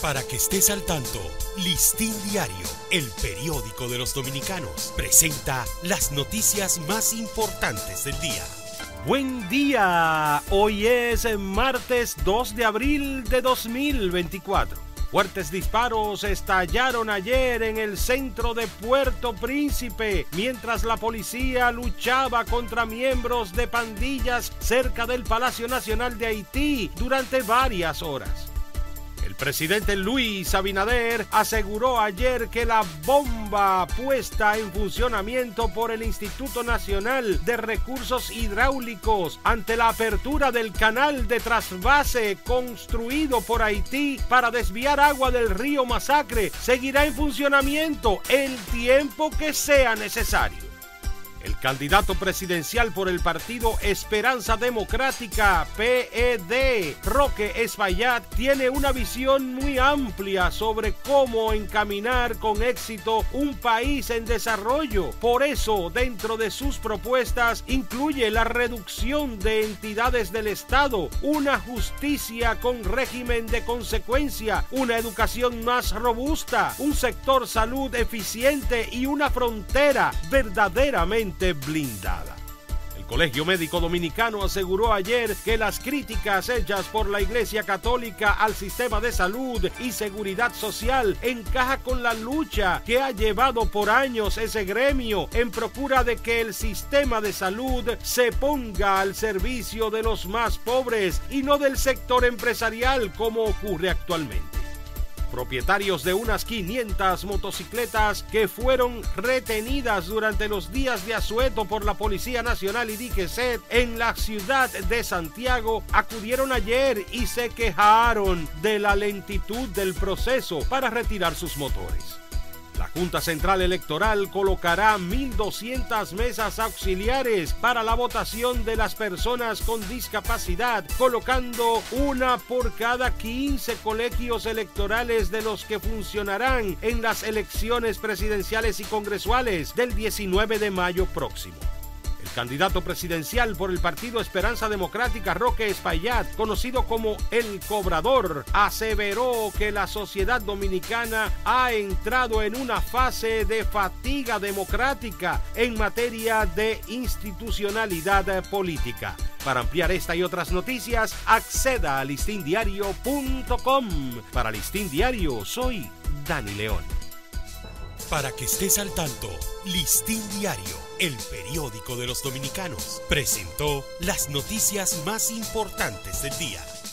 Para que estés al tanto, Listín Diario, el periódico de los dominicanos, presenta las noticias más importantes del día. Buen día, hoy es martes 2 de abril de 2024. Fuertes disparos estallaron ayer en el centro de Puerto Príncipe, mientras la policía luchaba contra miembros de pandillas cerca del Palacio Nacional de Haití durante varias horas. El presidente Luis Abinader aseguró ayer que la bomba puesta en funcionamiento por el Instituto Nacional de Recursos Hidráulicos ante la apertura del canal de trasvase construido por Haití para desviar agua del río Masacre seguirá en funcionamiento el tiempo que sea necesario. El candidato presidencial por el partido Esperanza Democrática, PED, Roque Espaillat, tiene una visión muy amplia sobre cómo encaminar con éxito un país en desarrollo. Por eso, dentro de sus propuestas, incluye la reducción de entidades del Estado, una justicia con régimen de consecuencia, una educación más robusta, un sector salud eficiente y una frontera verdaderamente blindada. El Colegio Médico Dominicano aseguró ayer que las críticas hechas por la Iglesia Católica al sistema de salud y seguridad social encaja con la lucha que ha llevado por años ese gremio en procura de que el sistema de salud se ponga al servicio de los más pobres y no del sector empresarial como ocurre actualmente. Propietarios de unas 500 motocicletas que fueron retenidas durante los días de asueto por la Policía Nacional y DGCET en la ciudad de Santiago acudieron ayer y se quejaron de la lentitud del proceso para retirar sus motores. La Junta Central Electoral colocará 1.200 mesas auxiliares para la votación de las personas con discapacidad, colocando una por cada 15 colegios electorales de los que funcionarán en las elecciones presidenciales y congresuales del 19 de mayo próximo. El candidato presidencial por el partido Esperanza Democrática, Roque Espaillat, conocido como El Cobrador, aseveró que la sociedad dominicana ha entrado en una fase de fatiga democrática en materia de institucionalidad política. Para ampliar esta y otras noticias, acceda a listindiario.com. Para Listín Diario, soy Dani León. Para que estés al tanto, Listín Diario, el periódico de los dominicanos, presentó las noticias más importantes del día.